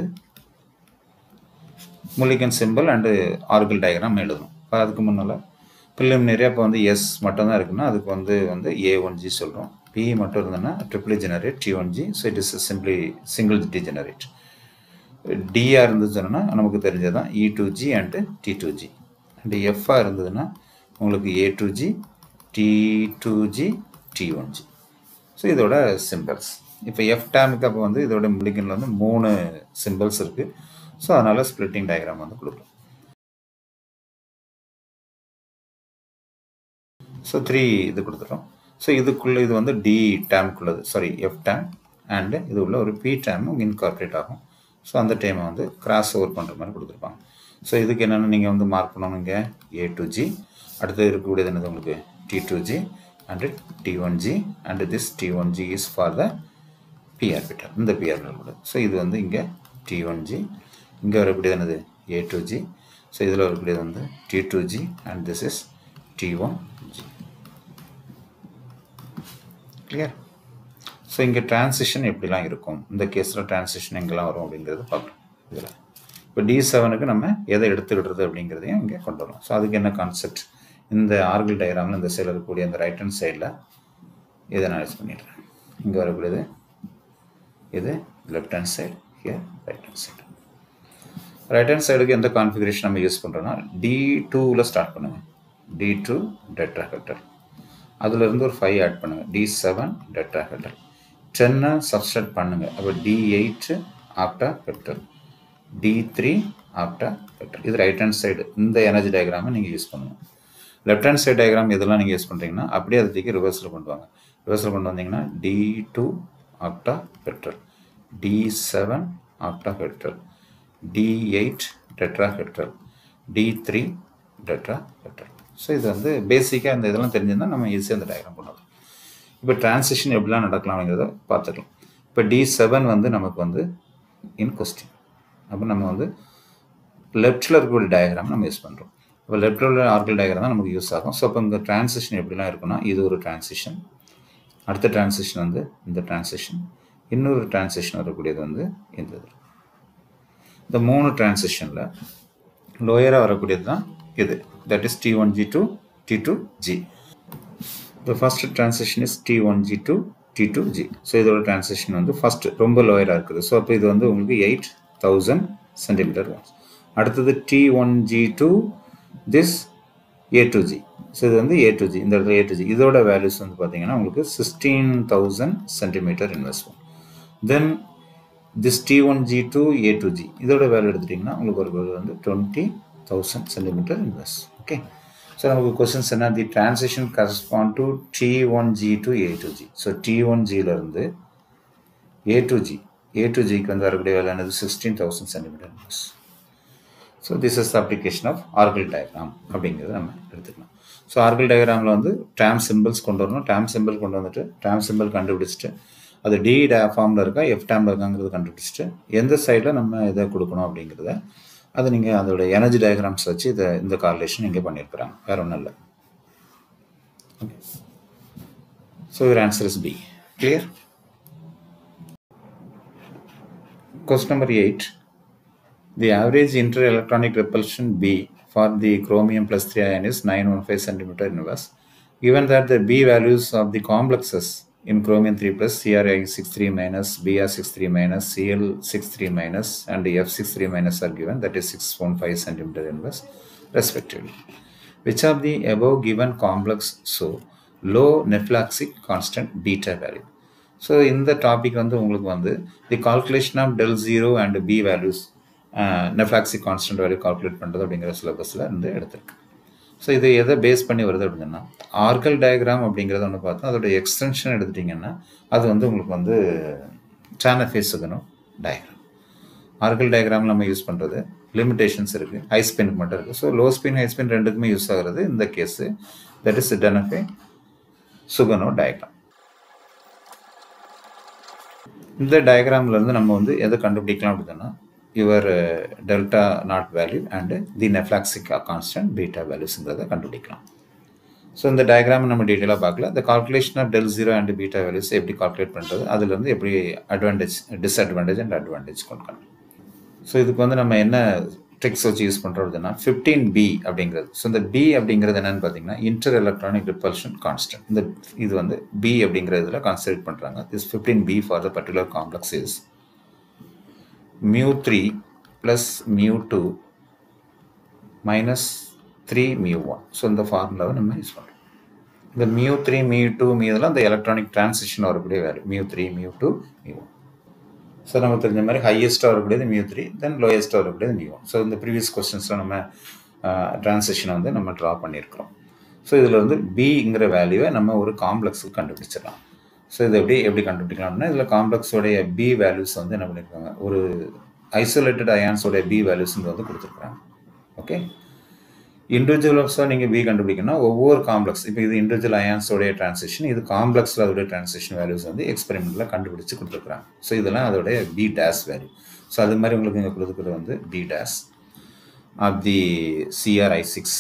Mulliken symbol and Orgel diagram எழுதணும். அதுக்கு முன்னால் ப்ரிலிமினரி அப்போ வந்து எஸ் மட்டும்தான் இருக்குன்னா அதுக்கு வந்து A1G சொல்கிறோம். பி மட்டும் இருந்ததுன்னா triple generate T1G. So it is simply single degenerate. டிஆர் இருந்துச்சுன்னா நமக்கு தெரிஞ்சதான் E2G அண்டு T2G. அண்டு எஃப்ஆக இருந்ததுன்னா உங்களுக்கு A2G T2G T1G. ஸோ இதோட சிம்பிள்ஸ். இப்போ எஃப் டேமுக்கு அப்போ வந்து இதோட முல்லிகனில் வந்து 3 சிம்பிள்ஸ் இருக்குது. ஸோ அதனால் ஸ்ப்ளிட்டிங் டயக்ராம் வந்து கொடுக்குறோம். ஸோ 3 இது கொடுத்துட்டோம். ஸோ இதுக்குள்ளே இது வந்து டி டேமுக்குள்ளது, சாரி எஃப் டேம், அண்டு இது உள்ள ஒரு பி டேமும் இன்கார்பரேட் ஆகும். ஸோ அந்த டைமை வந்து கிராஸ் ஓவர் பண்ணுற மாதிரி கொடுத்துருப்பாங்க. ஸோ இதுக்கு என்னென்னு நீங்கள் வந்து மார்க் பண்ணணுங்க, A2G, அடுத்தது இருக்கக்கூடியது என்னது உங்களுக்கு T2G and T1G, and this T1G is for the P orbital, இந்த பி ஆர்பிட்டல் கூட. ஸோ இது வந்து இங்கே T1G, இங்கே வரக்கூடியது என்னது A2G, ஸோ இதில் வரக்கூடியது வந்து T2G and this is T1G. Clear? So இங்கே டிரான்சிஷன் எப்படிலாம் இருக்கும், இந்த கேஸில் டிரான்சிஷன் எங்கெல்லாம் வரும் அப்படிங்கிறது பார்க்கலாம். இதில் இப்போ D7க்கு நம்ம எதை எடுத்துக்கிடுறது அப்படிங்கிறதையும் இங்கே கொண்டு வரலாம். ஸோ அதுக்கு என்ன கான்செப்ட், இந்த ஆர்கல் டயக்ராமில் இந்த சைடில் இருக்கக்கூடிய அந்த ரைட் ஹேண்ட் சைடில் இதை நான் யூஸ் பண்ணிடுறேன். இங்கே வரக்கூடியது இது left hand side, here right hand side. Right hand சைடுக்கு எந்த கான்ஃபிகரேஷன் நம்ம யூஸ் பண்ணுறோன்னா D2ல் ஸ்டார்ட் பண்ணுங்கள், D2 டெட்ராஹெட்ரல், அதிலிருந்து ஒரு 5 ஆட் பண்ணுங்கள், D7 டெட்ராஹெட்ரல், 10 சப்ஸ்ட்ராக்ட் பண்ணுங்கள், அப்போ D8 ஆக்டாஹெட்ரல், D3 ஆக்டாஹெட்ரல். இது ரைட் ஹேண்ட் சைடு. இந்த எனர்ஜி டயக்ராமை நீங்கள் யூஸ் பண்ணுங்கள். லெஃப்ட் ஹேண்ட் சைடு டயக்ராம் எதெல்லாம் நீங்கள் யூஸ் பண்ணுறீங்கன்னா அப்படியே அதுக்கு ரிவர்ஸில் கொண்டு வாங்க. ரிவர்ஸில் கொண்டு வந்தீங்கன்னா D2 octahedral, D7 octahedral, D8 tetrahedral, D3 tetrahedral. So இது வந்து பேசிக்காக இந்த இதெல்லாம் தெரிஞ்சிருந்தால் நம்ம ஈஸியாக அந்த டயக்ராம் பண்ணலாம். இப்போ டிரான்சிஷன் எப்படிலாம் நடக்கலாம் அப்படிங்கிறத பார்த்துக்கலாம். இப்போ D7 வந்து நமக்கு வந்து இன் கொஸ்டின், அப்போ நம்ம வந்து லெஃப்டில் இருக்கக்கூடிய டயக்ராம் நம்ம யூஸ் பண்ணுறோம். இப்போ லெஃப்டில் உள்ள ஆர்கல் டயக்ராம் தான் நமக்கு யூஸ் ஆகும். ஸோ இப்போ இந்த டிரான்சிஷன் எப்படிலாம் இருக்குன்னா இது ஒரு டிரான்சிஷன், அடுத்த டிரான்சிஷன் வந்து இந்த டிரான்சிஷன், இன்னொரு டிரான்சிஷன் வரக்கூடியது வந்து இந்த இது. இந்த 3 டிரான்சிஷனில் லோயராக வரக்கூடியது தான் இது, that is T1G to T2G. The first transition is T1G to T2G. So இதோட டிரான்சிஷன் வந்து ஃபர்ஸ்ட் ரொம்ப லோயராக இருக்குது. ஸோ அப்போ இது வந்து உங்களுக்கு 8000 சென்டிமீட்டர் வாட்ஸ். அடுத்தது T1G to this A2G. So இது வந்து A2G, இந்த இடத்துல A2G, இதோட வேல்யூஸ் வந்து பார்த்தீங்கன்னா உங்களுக்கு 16000 centimetre investment. Then this T1G to A2G, இதோட வேல்யூ எடுத்துட்டிங்கன்னா உங்களுக்கு ஒரு வந்து 20000 சென்டிமீட்டர் இன்வெஸ்ட். ஓகே, ஸோ நமக்கு கொஸ்டின்ஸ் என்ன, the transition correspond to T1G to A2G. So T1Gலேருந்து A2Gக்கு வந்து வரக்கூடிய வேலை என்னது 16000 centimetre invest. So this is application of Orgel diagram அப்படிங்கிறத நம்ம எடுத்துக்கலாம். ஸோ ஆர்கல் டயக்ராமில் வந்து டேம் சிம்பிள்ஸ் கொண்டு வரணும். டேம் சிம்பிள் கொண்டு வந்துட்டு டேம் சிம்பிள் கண்டுபிடிச்சிட்டு அது டி ஃபார்மில் இருக்கா எஃப் டேமில் இருக்காங்கிறது கண்டுபிடிச்சிட்டு எந்த சைடில் நம்ம இதை கொடுக்கணும் அப்படிங்கிறத அது நீங்கள் அதோட எனர்ஜி டயக்ராம்ஸ் வச்சு இந்த கார்லேஷன் இங்கே பண்ணியிருக்கிறாங்க, வேறு ஒன்றும் இல்லை. Okay, so your answer is B. Clear? Question number 8. The average interelectronic repulsion B for the chromium plus 3 ion is 915 centimeter inverse. Given that the B values of the complexes in chromium 3 plus, Cri63 minus, Br63 minus, Cl63 minus and F63 minus are given, that is 615 centimeter inverse respectively. Which of the above given complex show low Neplaxic constant beta value? So இந்த topic வந்து உங்களுக்கு வந்து the calculation of del 0 and B values nephelauxetic constant value calculate பண்ணுறது அப்படிங்கிற சிலபஸில் இருந்து எடுத்திருக்கு. So இது எதை பேஸ் பண்ணி வருது அப்படின்னா ஆர்கல் டயக்ராம் அப்படிங்கிறத ஒன்று பார்த்தா அதோட எக்ஸ்டென்ஷன் எடுத்துட்டிங்கன்னா அது வந்து உங்களுக்கு வந்து சேனல் ஃபேஸ் சகனோ டயக்ராம். ஆர்கல் டயக்ராமில் நம்ம யூஸ் பண்ணுறது லிமிடேஷன்ஸ் இருக்குது, ஹை ஸ்பின் மட்டும் இருக்குது. So low spin high spin ரெண்டுக்குமே யூஸ் ஆகிறது இந்த case. That is Tanabe Sugano diagram. இந்த டயக்ராம்லேருந்து நம்ம வந்து எதை கண்டுபிடிக்கலாம் அப்படின்னா your delta nought value and the nephelauxetic constant beta வேல்யூஸுங்கிறத கண்டுபிடிக்கலாம். ஸோ இந்த டயக்ராம் நம்ம டீட்டெயிலாக பார்க்கல. இந்த calculation of del 0 and beta values எப்படி கால்குலேட் பண்ணுறது, அதுலேருந்து எப்படி அட்வான்டேஜ் டிஸ்அட்வான்டேஜ் அண்ட் அட்வான்டேஜ் கொண்டு. ஸோ இதுக்கு வந்து நம்ம என்ன ட்ரிக்ஸ் வச்சு யூஸ் பண்ணுறோம் அப்படின்னா 15B அப்படிங்கிறது. ஸோ இந்த B அப்படிங்கிறது என்னென்னு பார்த்தீங்கன்னா இன்டர் எலக்ட்ரானிக் ரிப்பல்ஷன் கான்ஸ்டன்ட். இந்த இது வந்து B அப்படிங்கிறதுல கான்சன்ட்ரேட் பண்ணுறாங்க. This 15B for the particular complex is mu3 plus mu2 minus 3 mu1. So இந்த ஃபார்முலாவை நம்ம யூஸ் பண்ணுறோம். இந்த mu3 mu2 இதெல்லாம் இந்த எலக்ட்ரானிக் டிரான்சிஷன் வரக்கூடிய value mu3 mu2 mu1. So நமக்கு தெரிஞ்ச மாதிரி ஹையஸ்ட்டாக வரக்கூடியது mu3, தென் லோயஸ்ட்டாக வரக்கூடியது mu1. ஸோ இந்த ப்ரீவியஸ் கொஸ்டின்ஸில் நம்ம டிரான்சிஷனை வந்து நம்ம ட்ரா பண்ணியிருக்கிறோம். ஸோ இதில் வந்து பிங்கிற வேல்யூவை நம்ம ஒரு காம்ப்ளெக்ஸுக்கு கண்டுபிடிச்சிடலாம். ஸோ இது எப்படி கண்டுபிடிக்கலாம்னா இதில் காம்ப்ளெக்ஸோடைய பி வேல்யூஸ் வந்து என்ன பண்ணியிருக்காங்க, ஒரு ஐசோலேட்டட் அயான்ஸோடைய பி வேல்யூஸ் வந்து கொடுத்துருக்குறாங்க. ஓகே, இண்டிவிஜுவல்ஸாக நீங்கள் பி கண்டுபிடிக்கணும்னா ஒவ்வொரு காம்ப்ளெக்ஸ், இப்போ இது இண்டிவிஜுவல் அயான்ஸோடைய டிரான்சிஷன், இது காம்ப்ளெக்ஸில் அதோடைய டிரான்சிஷன் வேல்யூஸ் வந்து எக்ஸ்பெரிமெண்ட்டில் கண்டுபிடிச்சு கொடுத்துருக்குறாங்க. ஸோ இதெல்லாம் அதோடைய பி டேஸ் வேல்யூ. ஸோ அது மாதிரி உங்களுக்கு இங்கே கொடுத்துக்கிறது வந்து B dash of the CRI6.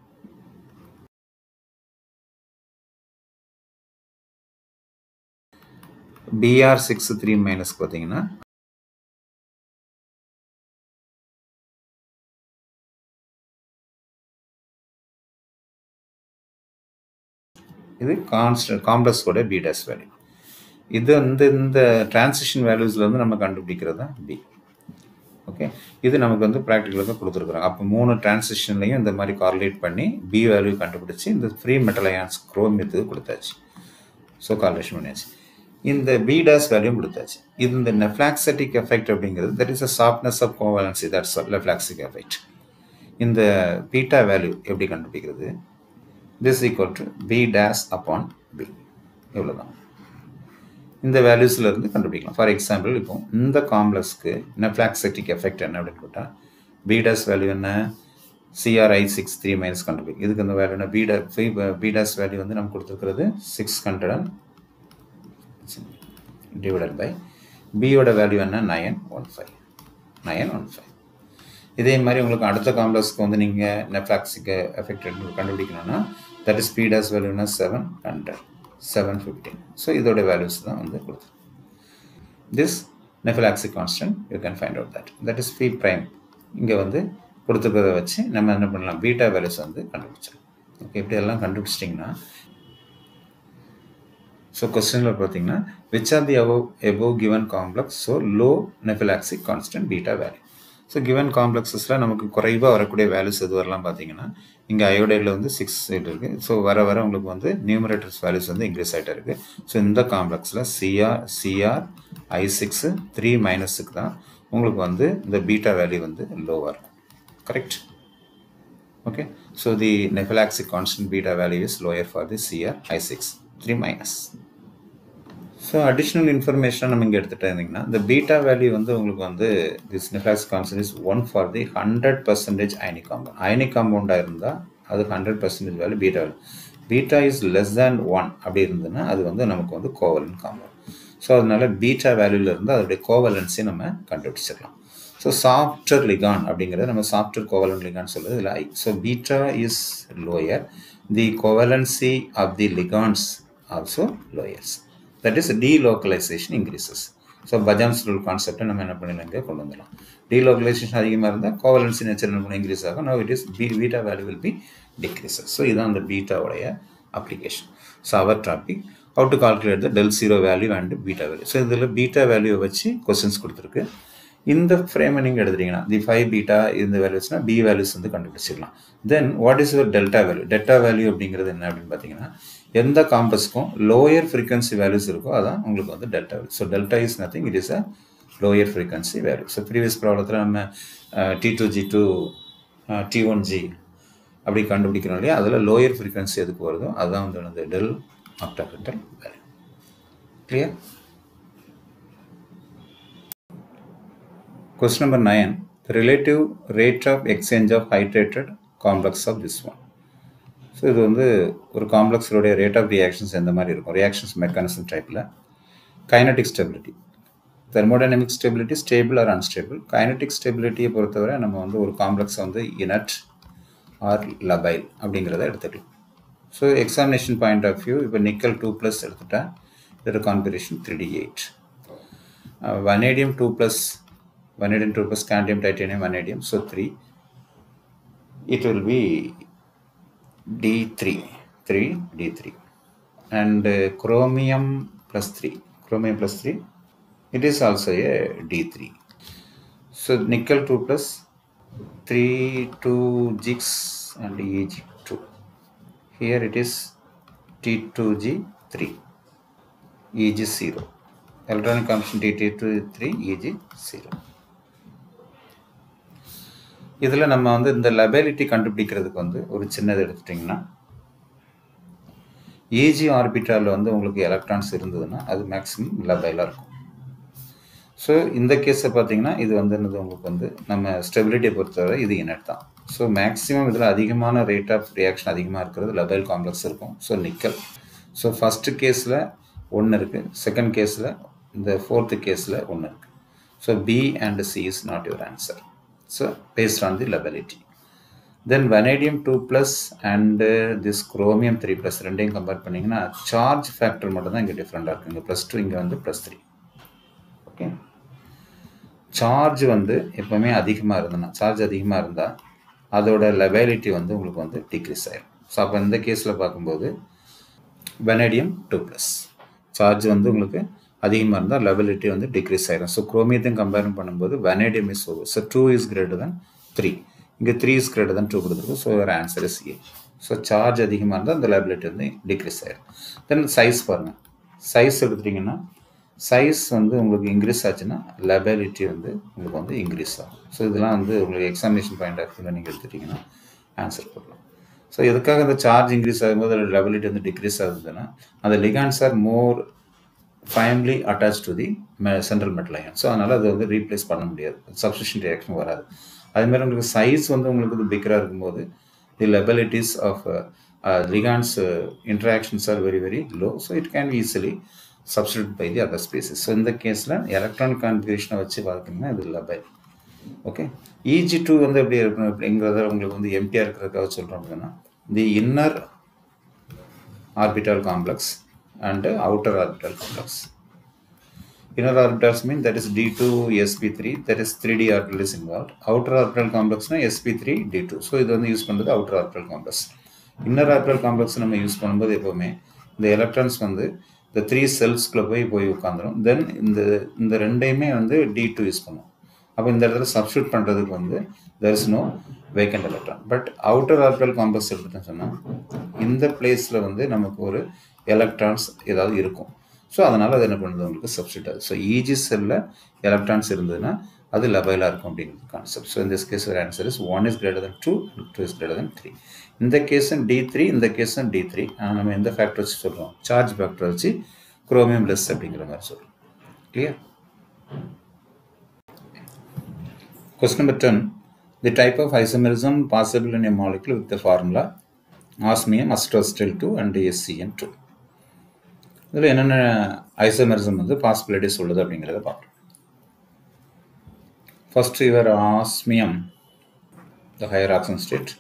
BR63 minus பார்த்தீங்கன்னா இது கான்ஸ்டன்ட் காம்ப்ளெக்ஸோட பி டேஸ் வேல்யூ. இது வந்து இந்த டிரான்சிஷன் வேல்யூஸில் வந்து நம்ம கண்டுபிடிக்கிறது தான் பி. ஓகே, இது நமக்கு வந்து ப்ராக்டிக்கலுக்கு கொடுத்துருக்குறாங்க. அப்போ 3 டிரான்சிஷன்லையும் இந்த மாதிரி கார்லேட் பண்ணி பி வேல்யூ கண்டுபிடிச்சி இந்த ஃப்ரீ மெட்டல் அயான்ஸ் குரோமியத்துக்கு கொடுத்தாச்சு. ஸோ கார்லேஷன் பண்ணியாச்சு. இந்த பி டேஸ் வேல்யூ கொடுத்தாச்சு. இது இந்த நெஃப்ளாக்சட்டிக் எஃபெக்ட் அப்படிங்கிறது that is a softness of covalency, that's nephelauxetic effect. இந்த பீட்டா வேல்யூ எப்படி கண்டுபிடிக்கிறது, this equal to B dash upon B, இவ்வளோதான். இந்த வேல்யூஸ்லேருந்து கண்டுபிடிக்கலாம். ஃபார் எக்ஸாம்பிள் இப்போ இந்த காம்ப்ளெக்ஸ்க்கு நெஃப்ளாக்சட்டிக் எஃபெக்ட் என்ன அப்படின்னு கேட்டால் பி டேஸ் வேல்யூ என்ன, CRI63 மைனஸ் கண்டுபிடிக்கும். இதுக்கு இந்த வேல்யூ என்ன, பி டேஸ் வேல்யூ வந்து நம்ம கொடுத்துருக்கிறது 600 டிவைடட் பை பியோட வேல்யூ என்ன 915. இதே மாதிரி உங்களுக்கு அடுத்த காம்ப்ளெக்ஸ்க்கு வந்து நீங்கள் நெஃப்ளாக்சிக் எஃபெக்ட் கண்டுபிடிக்கணும்னா that is B dash value என்ன 700 715. ஸோ இதோட வேல்யூஸ் தான் வந்து கொடுத்துருக்கு. This nephelauxetic constant you can find out that is B prime. இங்கே வந்து கொடுத்துக்கிறத வச்சு நம்ம என்ன பண்ணலாம், பீட்டா வேல்யூஸ் வந்து கண்டுபிடிச்சிடலாம். ஓகே, இப்படி எல்லாம் கண்டுபிடிச்சிட்டிங்கன்னா ஸோ கொஸ்டினில் பார்த்தீங்கன்னா which are the above given complex so low nephelauxetic constant beta value. So given காம்ப்ளெக்ஸஸில் நமக்கு குறைவாக வரக்கூடிய வேல்யூஸ் எது வரலாம் பார்த்தீங்கன்னா இங்கே அயோடைடில் வந்து 6 இருக்குது. ஸோ வர உங்களுக்கு வந்து நியூமரேட்டர்ஸ் வேல்யூஸ் வந்து இன்க்ரீஸ் ஆகிட்டே இருக்குது. ஸோ இந்த காம்ப்ளெக்ஸில் CRI6 3 மைனஸுக்கு தான் உங்களுக்கு வந்து இந்த பீட்டா வேல்யூ வந்து லோவாக இருக்கும். Correct? Okay, so the nephelauxetic constant beta value is lower for the CRI6 3 minus. So additional information நம்ம இங்கே எடுத்துகிட்டு இருந்தீங்கன்னா இந்த பீட்டா வேல்யூ வந்து உங்களுக்கு வந்து this nephelauxetic constant is 1 for the 100% ionic compound. Ionic காம்பவுண்டாக இருந்தால் அது 100% value beta value. Beta is less than 1 அப்படி இருந்ததுன்னா அது வந்து நமக்கு வந்து கோவலன்ட் காம்பவுண்ட். ஸோ அதனால பீட்டா வேல்யூவில் இருந்து அதோடைய கோவலன்ஸை நம்ம கண்டுபிடிச்சிடலாம். ஸோ சாஃப்ட்வேர் லிகான் அப்படிங்கிறத நம்ம சாஃப்ட்வேர் கோவலன்ட் லிகான் சொல்கிறது இல்லை ஐ. So beta is lower, the covalency of the ligands also lowers. That is delocalization increases. So Fajans rule கான்செப்டை நம்ம என்ன பண்ணலாம், இங்கே கொண்டு வந்துடலாம். டீலோக்கலைசேஷன் அதிகமாக இருந்தால் கோவலன்சி நேச்சர் என்ன இன்க்ரீஸ் ஆகும். No it is beta value will be decreases. So இதுதான் அந்த பீட்டாவுடைய application. So our topic how to calculate the del 0 value and beta value. So இதில் பீட்டா வேல்யூ வச்சு கொஸ்டின்ஸ் கொடுத்துருக்கு. இந்த ஃப்ரேமை நீங்கள் எடுத்துட்டீங்கன்னா தி 5 பீட்டா இந்த வேல்யூஸ்னால் பி வேல்யூஸ் வந்து கண்டுபிடிச்சிடலாம். Then what is your delta value. Delta value அப்படிங்கிறது என்ன அப்படின்னு பார்த்தீங்கன்னா எந்த காம்பஸ்க்கும் லோயர் ஃப்ரீக்வன்சி வேல்யூஸ் இருக்கோ அதான் உங்களுக்கு வந்து delta value. So delta is nothing, it is a lower frequency value. So previous ப்ராப்ளத்தில் நம்ம T2G2 T1G அப்படி கண்டுபிடிக்கிறோம் இல்லையா, அதில் லோயர் ஃப்ரீக்வன்சி எதுக்கு வருதோ அதுதான் வந்து del octahedral value. Clear? Question number 9. The relative rate of exchange of hydrated complex of this one. So, இது வந்து ஒரு காம்ப்ளெக்ஸோடைய ரேட் ஆஃப் ரியாக்ஷன்ஸ் எந்த மாதிரி இருக்கும், ரியாக்ஷன்ஸ் மெக்கானிசம் டைப்பில். Kinetic stability, thermodynamic stability, stable or unstable. Kinetic ஸ்டெபிலிட்டியை பொறுத்தவரை நம்ம வந்து ஒரு காம்ப்ளெக்ஸை வந்து இனட் ஆர் லபைல் அப்படிங்கிறத எடுத்துக்கலாம். So examination point of view, இப்போ நிக்கல் 2+ எடுத்துட்டா இதோட configuration 3d8. vanadium 2+, vanadium 2+, scandium, titanium, vanadium, so 3. It will be D3, 3d3. And chromium +3, chromium +3, it is also a D3. So nickel 2+, 3 2 jigs and Eg2. Here it is T2G3, Eg0. Electronic configuration T2G3, Eg0. இதில் நம்ம வந்து இந்த லபைலிட்டி கண்டுபிடிக்கிறதுக்கு வந்து ஒரு சின்னது எடுத்துட்டிங்கன்னா, AG ஆர்பிட்டாலில் வந்து உங்களுக்கு எலக்ட்ரான்ஸ் இருந்ததுன்னா அது மேக்ஸிமம் லபைலாக இருக்கும். ஸோ இந்த கேஸை பார்த்தீங்கன்னா இது வந்து என்னது உங்களுக்கு வந்து நம்ம ஸ்டெபிலிட்டியை பொறுத்தவரை இது இனட் தான். ஸோ மேக்ஸிமம் இதில் அதிகமான ரேட் ஆஃப் ரியாக்ஷன் அதிகமாக இருக்கிறது லபைல் காம்ப்ளெக்ஸ் இருக்கும். So nickel. ஸோ ஃபஸ்ட்டு கேஸில் 1 இருக்குது, செகண்ட் கேஸில் இந்த ஃபோர்த்து கேஸில் 1 இருக்குது. So B and C is not your answer. So based on the lability. Then vanadium 2+ and this chromium 3+, ரெண்டையும் கம்பேர் பண்ணிங்கன்னா சார்ஜ் ஃபேக்டர் மட்டும் தான் இங்கே டிஃப்ரெண்டாக இருக்குது. இங்கே +2, இங்கே வந்து +3. ஓகே, சார்ஜ் வந்து எப்போவுமே அதிகமாக இருந்ததுன்னா, சார்ஜ் அதிகமாக இருந்தால் அதோட லபைலிட்டி வந்து உங்களுக்கு வந்து டிக்ரீஸ் ஆகிடும். ஸோ அப்போ இந்த கேஸில் பார்க்கும்போது vanadium 2+, சார்ஜ் வந்து உங்களுக்கு அதிகமாக இருந்தால் லெபிலிட்டி வந்து டிக்ரீஸ் ஆகிடும். ஸோ குரோமியத்தையும் கம்பேர் பண்ணும்போது vanadium is over. So 2 is greater than 3. இங்கே 3 is greater than 2 கொடுத்துருக்கு. ஸோ ஒரு answer is A. So charge அதிகமாக இருந்தால் அந்த லெபிலிட்டி வந்து டிக்ரீஸ் ஆகிடும். தென் சைஸ் பாருங்கள், சைஸ் எடுத்துட்டிங்கன்னா சைஸ் வந்து உங்களுக்கு இன்க்ரீஸ் ஆச்சுன்னா லெபிலிட்டி வந்து உங்களுக்கு வந்து இன்க்ரீஸ் ஆகும். ஸோ இதெல்லாம் வந்து உங்களுக்கு எக்ஸாமினேஷன் பாயிண்ட் ஆஃப் வியூவில் நீங்கள் எடுத்துட்டிங்கன்னா ஆன்சர் போடலாம். ஸோ எதுக்காக அந்த சார்ஜ் இன்க்ரீஸ் ஆகும்போது அதோட லெபிலிட்டி வந்து டிக்ரீஸ் ஆகுதுன்னா அந்த ligands are more finely attach to the central metal ion. So அதனால் அது வந்து ரீப்ளேஸ் பண்ண முடியாது, சப்ஸ்டிஷன் ரியாக்ஷன் வராது. அதுமாதிரி உங்களுக்கு சைஸ் வந்து உங்களுக்கு பிக்கராக இருக்கும்போது the labilities of ligands interactions are very very low. So it can easily substitute by the other species. So இந்த கேஸில் எலக்ட்ரானிக் கான்ஃபிகரேஷனை வச்சு பார்த்தீங்கன்னா இது லபைல். ஓகே, Eg2 வந்து எப்படி இருக்கணும் அப்படிங்கிறத உங்களுக்கு வந்து எம்டியாக இருக்கிறதுக்காக சொல்கிறோம். அப்படின்னா the inner orbital complex and outer orbital complex. Inner orbitals mean that is D2 sp3, that is 3d orbital is involved. Outer orbital complex na sp3 D2. So இது வந்து யூஸ் பண்ணுறது outer orbital complex. Inner orbital complex நம்ம use பண்ணும்போது எப்போவுமே இந்த electrons வந்து இந்த 3 செல்ஸ்குள்ளே போய் உட்காந்துரும். தென் இந்த ரெண்டையுமே வந்து D2 யூஸ் பண்ணும். அப்போ இந்த இடத்துல சப்ஸ்டியூட் பண்ணுறதுக்கு வந்து there is no vacant electron. But outer orbital complex எடுத்துட்டேன்னு சொன்னால் இந்த பிளேஸில் வந்து நமக்கு ஒரு எலக்ட்ரான்ஸ் ஏதாவது இருக்கும். ஸோ அதனால் அது என்ன பண்ணுறது உங்களுக்கு சப்ஸ்டியூட் ஆகுது. ஸோ ஈஜி செல்லில் எலக்ட்ரான்ஸ் இருந்ததுன்னா அது லபைலாக இருக்கும் அப்படிங்கிறது கான்செப்ட். ஸோ இந்த case answer is 1 is greater than 2 and 2 is greater than 3. இந்த கேஸும் D3, இந்த கேஸும் D3. நம்ம எந்த ஃபேக்டர் வச்சு சொல்கிறோம், சார்ஜ் ஃபேக்டர் வச்சு குரோமியம் லெஸ் அப்படிங்கிற மாதிரி சொல்கிறோம். Clear? Question number 10. The type of isomerism possible in a molecule with the formula osmium, acetal 2 and SCN2. இதில் என்னென்ன ஐசோமெரிசம் வந்து பாசிபிலிட்டிஸ் உள்ளது அப்படிங்கிறத பார்க்கலாம். First your osmium, the higher oxidation state,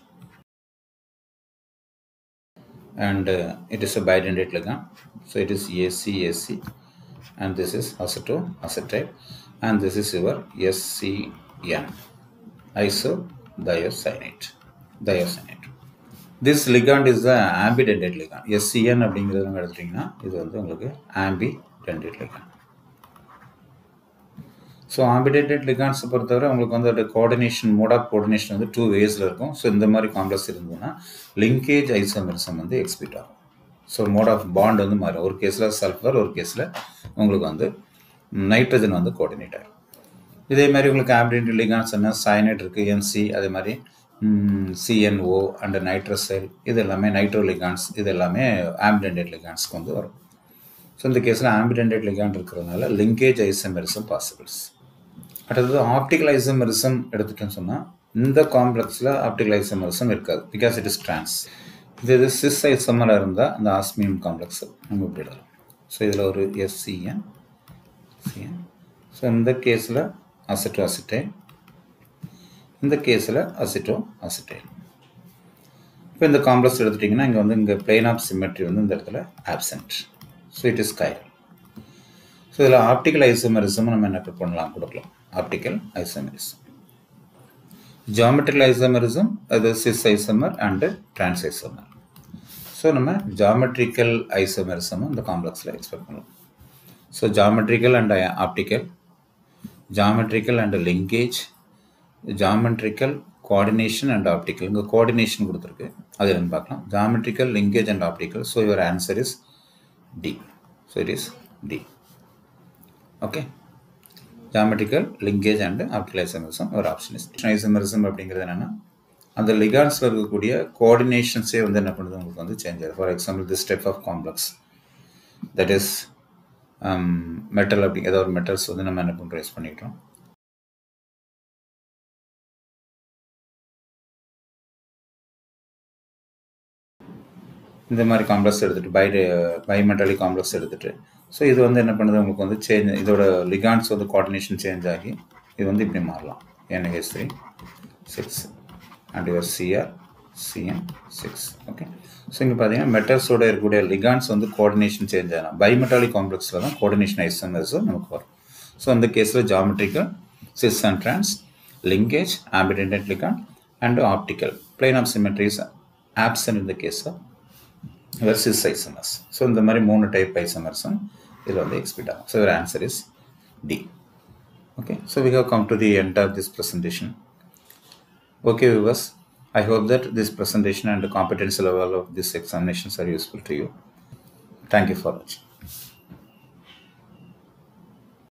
and it is a bidentate ligand. So it is AC, and this is acetyl, and this is your SCN, isothiocyanate. This ligand is the ambidentate ligand. SCN அப்படிங்கிறது நம்ம எடுத்துட்டிங்கன்னா இது வந்து உங்களுக்கு ambidentate ligand. So ambidentate லிகாண்ட்ஸை பொறுத்தவரை உங்களுக்கு வந்து அதோட கோஆர்டினேஷன், மோட் ஆஃப் கோஆர்டினேஷன் வந்து 2 வேஸில் இருக்கும். ஸோ இந்த மாதிரி காம்ப்ளெக்ஸ் இருந்ததுன்னா லிங்கேஜ் ஐசோமெரிசம் வந்து எக்ஸ்பிட் ஆகும். ஸோ மோட் ஆஃப் பாண்ட் வந்து மாறும். ஒரு கேஸில் சல்ஃபர், ஒரு கேஸில் உங்களுக்கு வந்து நைட்ரஜன் வந்து கோஆர்டினேட் ஆகும். இதே மாதிரி உங்களுக்கு ஆம்பிடேட்டட் லிகாண்ட்ஸ் என்ன சயனைட் இருக்குது, NC, அதே மாதிரி CNO அண்ட் நைட்ரசைல், இது எல்லாமே நைட்ரோ லிகாண்ட்ஸ், இது எல்லாமே ஆம்பிடென்டேட் லிகாண்ட்ஸ்க்கு வந்து வரும். ஸோ இந்த கேஸில் ஆம்பிடென்டேட் லிகாண்ட் இருக்கிறதுனால லிங்கேஜ் ஐசோமெரிசம் பாசிபிள்ஸ். அடுத்தது ஆப்டிக்கல் ஐசோமெரிசம் எடுத்துட்டோன்னு சொன்னால் இந்த காம்ப்ளெக்ஸில் ஆப்டிக்கல் ஐசோமெரிசம் இருக்காது, பிகாஸ் இட் இஸ் ட்ரான்ஸ். இது சிஸ் ஐசோமராக இருந்தால் அந்த ஆஸ்மியம் காம்ப்ளெக்ஸ் நம்ம இப்படி எழுதலாம். ஸோ இதில் ஒரு SCN. ஸோ இந்த கேஸில் அசிட்டோ அசிட்டைன், இந்த கேஸில் அசிட்டோ அசிட்டைன். இப்போ இந்த காம்ப்ளெக்ஸ் எடுத்துட்டிங்கன்னா இங்கே வந்து இங்கே பிளேன் ஆஃப் சிமெட்ரி வந்து இந்த இடத்துல absent. So it is chiral. So இதில் ஆப்டிக்கல் ஐசோமெரிசம் நம்ம என்ன பண்ணலாம், கொடுக்கலாம். ஆப்டிக்கல் ஐசோமெரிசம், ஜியாமெட்ரிக்கல் ஐசோமெரிசம், அது cis isomer and trans isomer. So நம்ம ஜியாமெட்ரிக்கல் ஐசோமெரிசம் இந்த காம்ப்ளெக்ஸில் எக்ஸ்பெக்ட் பண்ணலாம். So geometrical and optical, geometrical and linkage, geometrical coordination and optical. இங்கே கோஆர்டினேஷன் கொடுத்துருக்கு, அது என்னன்னு பார்க்கலாம். Geometrical, linkage and optical. So your answer is D. So it is D. Okay, geometrical, linkage and optical isomerism ஒரு option is. Isomerism அப்படிங்கிறது என்னென்னா அந்த லிகாண்ட்ஸில் இருக்கக்கூடிய கோஆர்டினேஷன்ஸே வந்து என்ன பண்ணுது உங்களுக்கு வந்து சேஞ்ச் ஆகும். For example this type of complex, that is metal, அப்படி ஏதாவது ஒரு மெட்டல்ஸ் வந்து நம்ம என்ன பண்ணுறோம், யூஸ் பண்ணிக்கிறோம். இந்த மாதிரி காம்ப்ளெக்ஸ் எடுத்துகிட்டு பைமெட்டாலிக் காம்ப்ளெக்ஸ் எடுத்துகிட்டு, ஸோ இது வந்து என்ன பண்ணுது உங்களுக்கு வந்து சேஞ்ச், இதோட லிகாண்ட்ஸ் வந்து கோஆர்டினேஷன் சேஞ்ச் ஆகி இது வந்து இப்படி மாறலாம். NH3 6 and your CN 6. Okay, so இங்கே பார்த்தீங்கன்னா மெட்டல்ஸோட இருக்கக்கூடிய லிகாண்ட்ஸ் வந்து கோஆர்டினேஷன் சேஞ்ச் ஆகலாம். பைமெட்டாலிக் காம்ப்ளெக்ஸில் தான் கோஆர்டினேஷன் ஐசோமெரிசம் நமக்கு வரும். ஸோ அந்த கேஸில் geometrical, cis and trans, linkage, ambident ligand and optical, plane of symmetry is absent in the case of cis isomers. So இந்த மாதிரி 3 டைப் ஐசோமர்ஸும் இதில் வந்து எக்ஸ்பெக்ட் ஆகும். So your answer is D. Okay, so we have come to the end of this presentation. Okay viewers, I hope that this presentation and the competency level of these examinations are useful to you. Thank you for watching.